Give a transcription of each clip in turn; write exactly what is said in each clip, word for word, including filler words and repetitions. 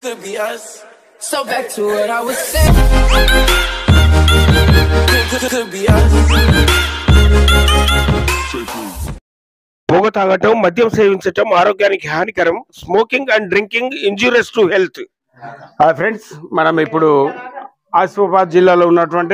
Could be us. So back to what I was saying. Could, could be us. పొగ తాగటం, మద్యం సేవించటం ఆరోగ్యానికి హానికరం. Smoking and drinking injurious to health. Friends, మనం ఇప్పుడు ఆసిఫాబాద్ జిల్లాలో ఉన్నటువంటి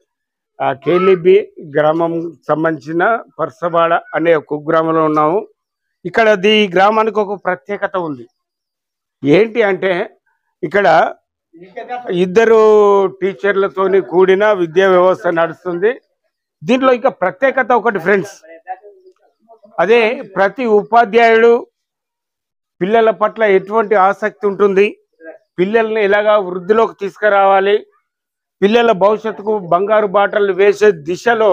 కేలిబి గ్రామం సంబంధించిన పర్సవాడ అనే ఒక కుగ్రామంలో ఉన్నాము. ఇక్కడ ఈ గ్రామానికి ఒక ప్రత్యేకత ఉంది. ఏంటి అంటే ఇక్కడ ఇద్దరు టీచర్లతోని కూడిన విద్యా వ్యవస్థ నడుస్తుంది. దీంట్లో ఇంకా ప్రత్యేకత ఒకటి ఫ్రెండ్స్, అదే ప్రతి ఉపాధ్యాయుడు పిల్లల పట్ల ఎటువంటి ఆసక్తి ఉంటుంది, పిల్లల్ని ఎలాగా వృద్ధిలోకి తీసుకురావాలి, పిల్లల భవిష్యత్తుకు బంగారు బాటలు వేసే దిశలో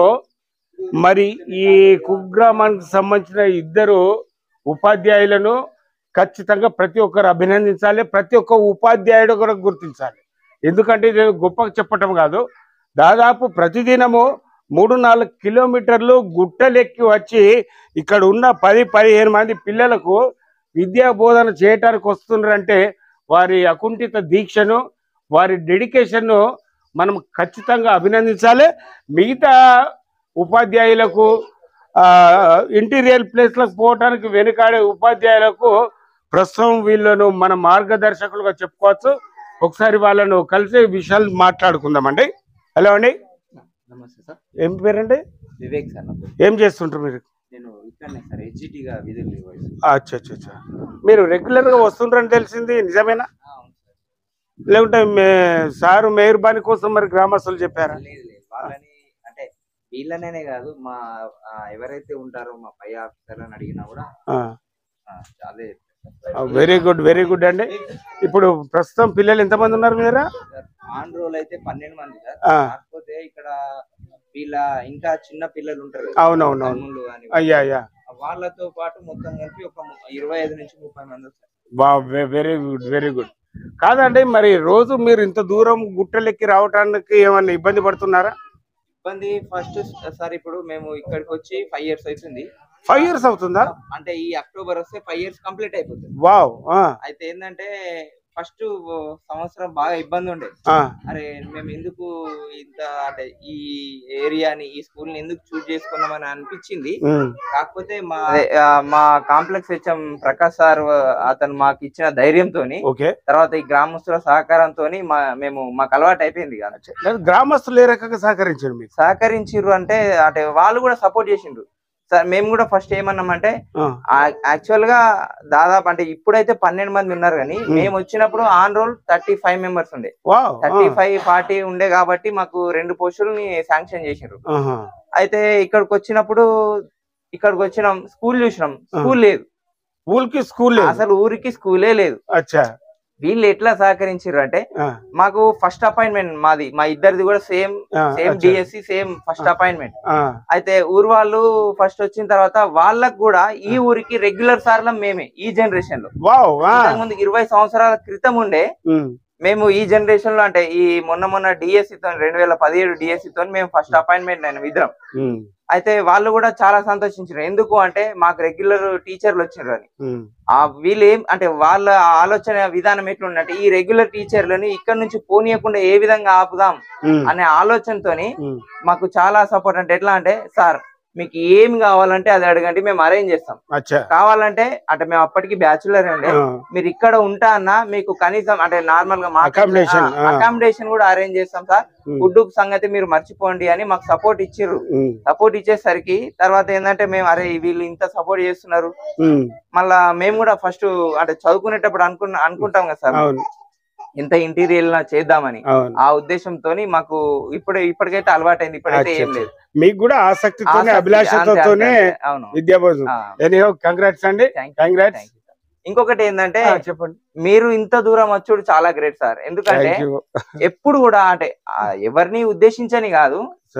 మరి ఈ కుగ్రామానికి సంబంధించిన ఇద్దరు ఉపాధ్యాయులను ఖచ్చితంగా ప్రతి ఒక్కరు అభినందించాలి. ప్రతి ఒక్క ఉపాధ్యాయుడు కూడా గుర్తించాలి. ఎందుకంటే ఇది గొప్పగా చెప్పటం కాదు, దాదాపు ప్రతిదినము మూడు నాలుగు కిలోమీటర్లు గుట్టలెక్కి వచ్చి ఇక్కడ ఉన్న పది పదిహేను మంది పిల్లలకు విద్యా బోధన చేయటానికి వస్తున్నారంటే వారి అకుంఠిత దీక్షను, వారి డెడికేషన్ను మనం ఖచ్చితంగా అభినందించాలి. మిగతా ఉపాధ్యాయులకు ఇంటీరియర్ ప్లేస్లకు పోవటానికి వెనుకాడే ఉపాధ్యాయులకు ప్రస్తుతం వీళ్ళను మన మార్గదర్శకులుగా చెప్పుకోవచ్చు. ఒకసారి వాళ్ళను కలిసి విషయాలు మాట్లాడుకుందామండి. హలో అండి, నమస్తే సార్. ఏం పేరండి? వివేక్ సార్. ఏం చేస్తుంటారు మీరు? నేను ఇక్కడనే సార్ హెచ్జిటిగా విధులు నిర్వహిస్తాను. అచ్చా అచ్చా అచ్చా మీరు రెగ్యులర్గా వస్తుంటారని తెలిసింది, నిజమేనా? లేకుంటే మే సారు మెహర్బానీ కోసం మరి గ్రామస్తులు చెప్పారా? లేదు లేదు, వాళ్ళని అంటే వీళ్ళనే కాదు, మా ఎవరైతే ఉంటారో మా పై ఆఫీసర్లను అడిగినా కూడా చాలా. వెరీ గుడ్ వెరీ గుడ్ అండి. ఇప్పుడు ప్రస్తుతం పిల్లలు ఎంతమంది ఉన్నారు మీద? ఆన్ రోల్ అయితే పన్నెండు మంది సార్. కాకపోతే ఇక్కడ వీళ్ళ ఇంకా చిన్న పిల్లలు ఉంటారు. అవునవునవును, అయ్యా అయ్యా వాళ్ళతో పాటు మొత్తం కలిపి ఒక ఇరవై ఐదు నుంచి ముప్పై మంది వస్తారు. Very good very good. కాదండి, మరి రోజు మీరు ఇంత దూరం గుట్టలెక్కి రావడానికి ఏమన్నా ఇబ్బంది పడుతున్నారా? ఇబ్బంది ఫస్ట్ సార్, ఇప్పుడు మేము ఇక్కడికి వచ్చి ఫైవ్ ఇయర్స్ అవుతుంది. ఫైవ్ ఇయర్స్ అవుతుందా? అంటే ఈ అక్టోబర్ వస్తే ఫైవ్ ఇయర్స్ కంప్లీట్ అయిపోతుంది. వావ్. అయితే ఏంటంటే ఫస్ట్ సంవత్సరం బాగా ఇబ్బంది ఉండే. అరే మేము ఎందుకు ఇంత అంటే ఈ ఏరియాని ఈ స్కూల్ ని ఎందుకు చూస్ చేసుకున్నామని అనిపించింది. కాకపోతే మా మా కాంప్లెక్స్ హెచ్ఎం ప్రకాష్ సార్ అతను మాకు ఇచ్చిన ధైర్యంతో, తర్వాత ఈ గ్రామస్తుల సహకారంతో మా మేము మాకు అలవాటు అయిపోయింది. గ్రామస్తులు ఏ రకంగా సహకరించారు? మీకు సహకరించారు అంటే అంటే వాళ్ళు కూడా సపోర్ట్ చేసిండ్రు సార్. మేము కూడా ఫస్ట్ ఏమన్నామంటే యాక్చువల్ గా దాదాపు అంటే ఇప్పుడైతే పన్నెండు మంది ఉన్నారు, కానీ మేము వచ్చినప్పుడు on roll thirty five members ఉండే. థర్టీ ఫైవ్ ఫార్టీ ఉండే కాబట్టి మాకు రెండు పోస్టులని శాంక్షన్ చేసారు. అయితే ఇక్కడికి వచ్చినప్పుడు ఇక్కడికి వచ్చినాం, స్కూల్ చూసినాం, స్కూల్ లేదు. ఊరికి స్కూల్ అసలు ఊరికి స్కూలే లేదు. అచ్చా. వీళ్ళు ఎట్లా సహకరించారు అంటే మాకు ఫస్ట్ అపాయింట్మెంట్ మాది, మా ఇద్దరిది కూడా same same DSC same first appointment. అయితే ఊరు వాళ్ళు ఫస్ట్ వచ్చిన తర్వాత వాళ్ళకు కూడా ఈ ఊరికి రెగ్యులర్ సార్లం మేమే ఈ జనరేషన్ లో. ముందు ఇరవై సంవత్సరాల క్రితం ఉండే మేము ఈ జనరేషన్ లో అంటే ఈ మొన్న మొన్న డిఎస్సి తో రెండు వేల పదిహేడు డిఎస్సి తో మేము ఫస్ట్ అపాయింట్మెంట్ అయిన ఇద్దరం. అయితే వాళ్ళు కూడా చాలా సంతోషించారు. ఎందుకు అంటే మాకు రెగ్యులర్ టీచర్లు వచ్చినారు అని. ఆ వీళ్ళు ఏం అంటే వాళ్ళ ఆలోచన విధానం ఎట్లుందంటే ఈ రెగ్యులర్ టీచర్లని ఇక్కడ నుంచి పోనీయకుండా ఏ విధంగా ఆపుదాం అనే ఆలోచనతోని మాకు చాలా సపోర్ట్. అంటే ఎట్లా అంటే సార్ మీకు ఏం కావాలంటే అది అడగండి, మేము అరేంజ్ చేస్తాం. కావాలంటే అంటే మేము అప్పటికి బ్యాచులర్ ఉండే, మీరు ఇక్కడ ఉంటా అన్నా మీకు కనీసం అంటే నార్మల్ గా అకామిడేషన్ కూడా అరేంజ్ చేస్తాం సార్, ఫుడ్ సంగతి మీరు మర్చిపోండి అని మాకు సపోర్ట్ ఇచ్చిర్రు. సపోర్ట్ ఇచ్చేసరికి తర్వాత ఏంటంటే మేము అరే వీళ్ళు ఇంత సపోర్ట్ చేస్తున్నారు, మళ్ళా మేము కూడా ఫస్ట్ అంటే చదువుకునేటప్పుడు అనుకున్న అనుకుంటాం కదా సార్ ఇంత ఇంటీరియర్ చేద్దామని. ఆ ఉద్దేశంతో మాకు ఇప్పుడు ఇప్పటికైతే అలవాటైంది. ఇప్పుడైతే ఏం లేదు, మీకు కూడా ఆసక్తితోనే అభిలాషతోనే విద్యాభోజనం. కంగ్రాట్స్ అండి. కంగ్రాట్స్. ఇంకొకటి ఏంటంటే చెప్పండి, మీరు ఇంత దూరం వచ్చుడు చాలా గ్రేట్ సార్. ఎందుకంటే ఎప్పుడు కూడా అంటే ఎవరిని ఉద్దేశించని కాదు,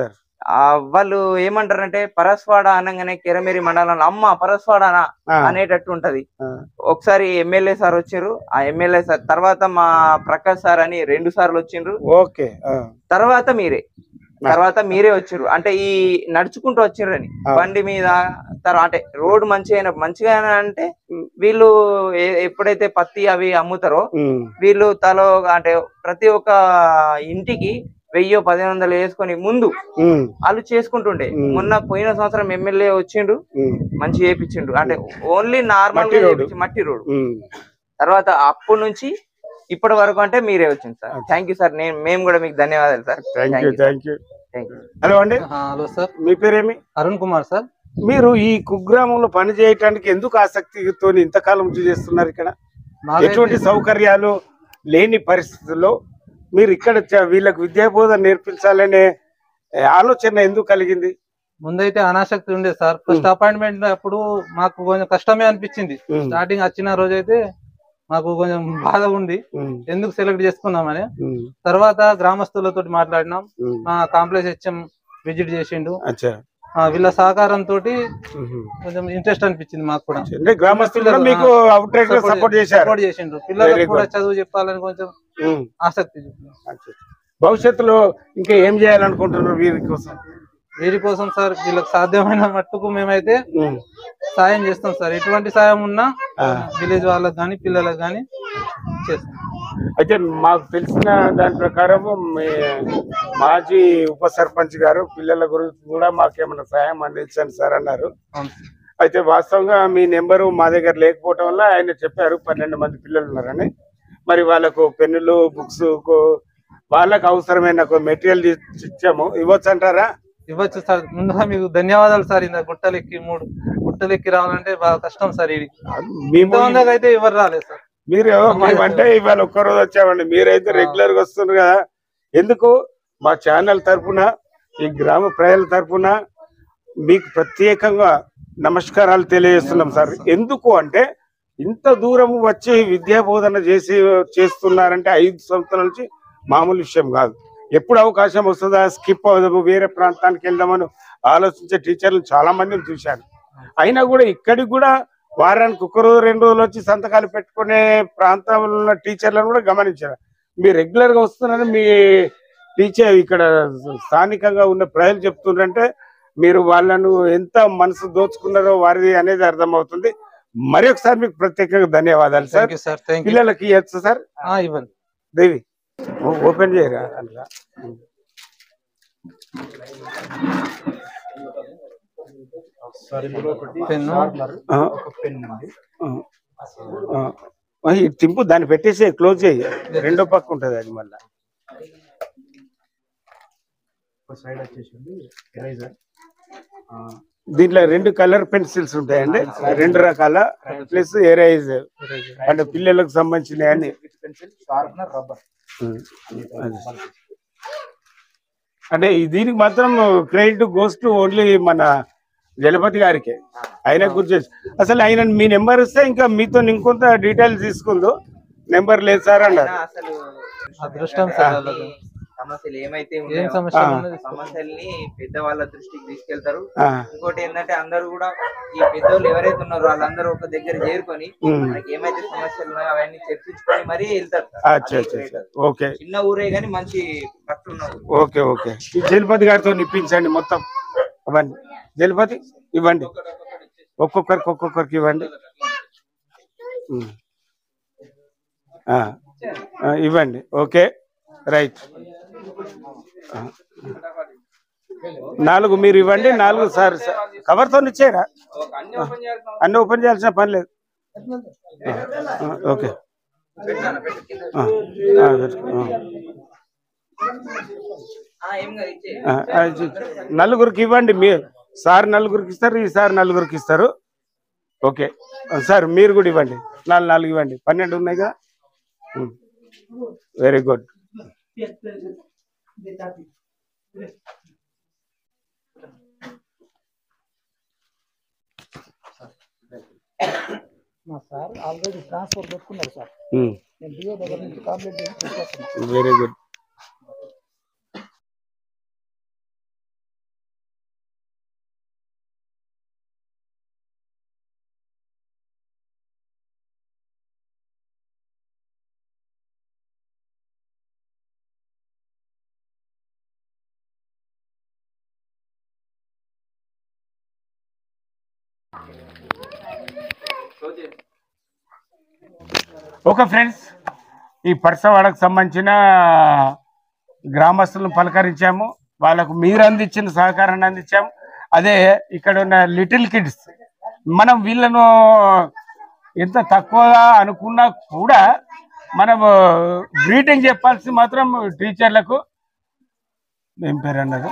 వాళ్ళు ఏమంటారంటే పరస్వాడ అనగానే కెరమేరి మండలంలో అమ్మ పరస్వాడనా అనేటట్టు ఉంటది. ఒకసారి ఎమ్మెల్యే సార్ వచ్చారు, ఆ ఎమ్మెల్యే సార్ తర్వాత మా ప్రకాష్ సార్ అని రెండు సార్లు వచ్చిండ్రు, ఓకే. తర్వాత మీరే తర్వాత మీరే వచ్చారు అంటే ఈ నడుచుకుంటూ వచ్చిర్రని బండి మీద తర్వాత అంటే రోడ్ మంచిగా మంచిగా అంటే వీళ్ళు ఎప్పుడైతే పత్తి అవి అమ్ముతారో వీళ్ళు తలో అంటే ప్రతి ఒక్క ఇంటికి వెయ్యో పదిహేను వందలు వేసుకొని ముందు వాళ్ళు చేసుకుంటుండే. మొన్న పోయిన సంవత్సరం ఎమ్మెల్యే వచ్చిండు మంచి చేయించిండు అంటే ఓన్లీ నార్మల్ మట్టి రోడ్. తర్వాత అప్పటి నుంచి ఇప్పటి వరకు అంటే మీరే వచ్చింది సార్. Thank you sir. నేను మేము కూడా మీకు ధన్యవాదాలు సార్. హలో అండి. హలో సార్, మీ పేరేమి? అరుణ్ కుమార్ సార్. మీరు ఈ కుగ్రామంలో పని చేయటానికి ఎందుకు ఆసక్తితో ఇంతకాలం చేస్తున్నారు? ఇక్కడ ఎటువంటి సౌకర్యాలు లేని పరిస్థితుల్లో మీరు ఇక్కడ వీళ్ళకి విద్యాబోధన నేర్పించాలనే ఆలోచన ఎందుకు కలిగింది? ముందైతే అనాసక్తి ఉండే సార్. ఫస్ట్ అపాయింట్మెంట్ అప్పుడు మాకు కొంచెం కష్టమే అనిపించింది. స్టార్టింగ్ వచ్చిన రోజు అయితే మాకు కొంచెం బాధ ఉంది ఎందుకు సెలెక్ట్ చేసుకున్నామని. తర్వాత గ్రామస్తులతో మాట్లాడినాం, మా కాంప్లెక్స్ హెచ్ఎం విజిట్ చేసిండు. వీళ్ళ సహకారంతో కొంచెం ఇంట్రెస్ట్ అనిపించింది మాకు కూడా. సపోర్ట్ చేసిండు. పిల్లలకు కూడా చదువు చెప్పాలని కొంచెం ఆసక్తి. భవిష్యత్తులో ఇంకా ఏం చేయాలనుకుంటున్నారు వీరి కోసం? వీరి కోసం సార్ వీళ్ళకి సాధ్యమైన మట్టుకు మేమైతే సాయం చేస్తాం సార్. ఎటువంటి సాయం ఉన్నా విలేజ్ వాళ్ళకి కానీ పిల్లలకు కానీ చేస్తాం. అయితే మాకు తెలిసిన దాని ప్రకారం మాజీ ఉప సర్పంచ్ గారు పిల్లల గురించి కూడా మాకేమైనా సాయం అందించండి సార్ అన్నారు. అయితే వాస్తవంగా మీ నెంబరు మా దగ్గర లేకపోవటం వల్ల ఆయన చెప్పారు పన్నెండు మంది పిల్లలు ఉన్నారని. మరి వాళ్ళకు పెన్నులు బుక్స్ వాళ్ళకు అవసరమైన మెటీరియల్ ఇచ్చాము, ఇవ్వచ్చు అంటారా? ఇవ్వచ్చు సార్. ముందుగా మీకు ధన్యవాదాలు సార్. ఇంత గుట్టలెక్కి మూడు గుట్టలెక్కి రావాలంటే బాగా కష్టం సార్. ఇది మీ అయితే ఎవరు రాలేదు సార్. మీరు అంటే ఇవాళ ఒక్కరోజు వచ్చామండి, మీరైతే రెగ్యులర్ గా వస్తున్నారు కదా. ఎందుకు మా ఛానల్ తరఫున ఈ గ్రామ ప్రజల తరఫున మీకు ప్రత్యేకంగా నమస్కారాలు తెలియజేస్తున్నాం సార్. ఎందుకు అంటే ఇంత దూరం వచ్చి విద్యా బోధన చేసి చేస్తున్నారంటే ఐదు సంవత్సరాల నుంచి మామూలు విషయం కాదు. ఎప్పుడు అవకాశం వస్తుందా స్కిప్ అవుదాము వేరే ప్రాంతానికి వెళ్దామని ఆలోచించే టీచర్లు చాలా మందిని చూశాను. అయినా కూడా ఇక్కడికి కూడా వారానికి ఒక్క రోజు రెండు రోజులు వచ్చి సంతకాలు పెట్టుకునే ప్రాంతంలో ఉన్న టీచర్లను కూడా గమనించారు. మీరు రెగ్యులర్ గా వస్తున్నారని మీ టీచర్ ఇక్కడ స్థానికంగా ఉన్న ప్రజలు చెప్తున్నారంటే మీరు వాళ్ళను ఎంత మనసు దోచుకున్నారో వారిది అనేది అర్థమవుతుంది. మరి ఒకసారి మీకు ప్రత్యేకంగా ధన్యవాదాలు సార్. పిల్లలకి ఇవ్వచ్చు సార్. ఇవ్వండి దేవి ఓపెన్ చేయరా అట్లా. తింపు దాన్ని పెట్టేసి క్లోజ్ చేయి, రెండో పక్క ఉంటది అది. మళ్ళా దీంట్లో రెండు కలర్ పెన్సిల్స్ ఉంటాయండి, రెండు రకాల ప్లస్ ఎరేజ్ అంటే పిల్లలకు సంబంధించిన అన్ని. అంటే దీనికి మాత్రం క్రెడిట్ గోస్ టు ఓన్లీ మన జలపతి గారికి. ఆయన గురించి అసలు ఆయన మీ నెంబర్ ఇస్తే ఇంకా మీతో ఇంకొంత డీటెయిల్స్ తీసుకుందో. నెంబర్ లేదు సార్ అన్నారు. అదృష్టం సమస్యలు ఏమైతే సమస్యల్ని పెద్దవాళ్ళ దృష్టికి తీసుకెళ్తారు. ఇంకోటి ఏంటంటే అందరూ కూడా ఈ పెద్దోళ్ళు ఎవరైతే ఉన్నారో వాళ్ళందరూ ఒక దగ్గర చేరుకొని మనకి ఏమైతే సమస్యలు ఉన్నాయో అవన్నీ చర్చించుకొని మరీ వెళ్తారు. చిన్న ఊరే గానీ మంచి ఖర్చు ఉన్నారు. ఓకే ఓకే ఈ జలపతి గారితో ఇప్పించండి మొత్తం ఇవ్వండి. జలపతి ఇవ్వండి, ఒక్కొక్కరికి ఒక్కొక్కరికి ఇవ్వండి, ఇవ్వండి. Okay right. నాలుగు మీరు ఇవ్వండి, నాలుగు సార్ కవర్తో ఇచ్చారా? అన్ని ఓపెన్ చేయాల్సిన పని లేదు. ఓకే నలుగురికి ఇవ్వండి. మీ సార్ నలుగురికి ఇస్తారు, ఈ సార్ నలుగురికి ఇస్తారు. ఓకే సార్ మీరు కూడా ఇవ్వండి, నాలుగు నాలుగు ఇవ్వండి. పన్నెండు ఉన్నాయి కదా. Very good. Sir already transfer పెట్టుకున్నారు sir. Very good. Okay friends, ఈ పర్సవాడకు సంబంధించిన గ్రామస్తులను పలకరించాము, వాళ్ళకు మీరు అందించిన సహకారాన్ని అందించాము. అదే ఇక్కడ ఉన్న లిటిల్ కిడ్స్, మనం వీళ్ళను ఎంత తక్కువగా అనుకున్నా కూడా మనం గ్రీటింగ్ చెప్పాల్సి మాత్రం టీచర్లకు, ఏం పేరు అన్నారు,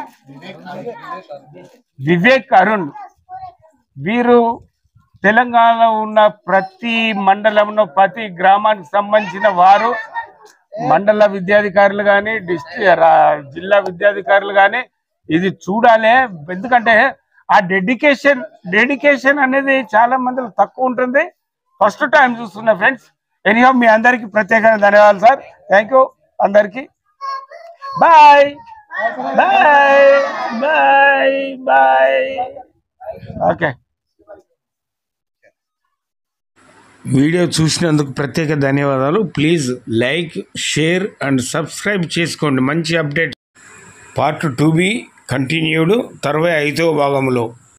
వివేక్ అరుణ్. వీరు తెలంగాణలో ఉన్న ప్రతి మండలంలో ప్రతి గ్రామానికి సంబంధించిన వారు మండల విద్యాధికారులు కానీ డిస్ట్రిక్ట్ జిల్లా విద్యాధికారులు కానీ ఇది చూడాలి. ఎందుకంటే ఆ డెడికేషన్ డెడికేషన్ అనేది చాలా మందిలో తక్కువ ఉంటుంది. ఫస్ట్ టైం చూస్తున్నా ఫ్రెండ్స్. ఎనీహో మీ అందరికీ ప్రత్యేకంగా ధన్యవాదాలు సార్. థ్యాంక్ యూ అందరికీ. Bye bye bye bye. Okay, video చూసినందుకు ప్రత్యేక ధన్యవాదాలు. Please like, share and subscribe చేసుకోండి. మంచి update part to be continued తర్వాత ఐదో భాగంలో.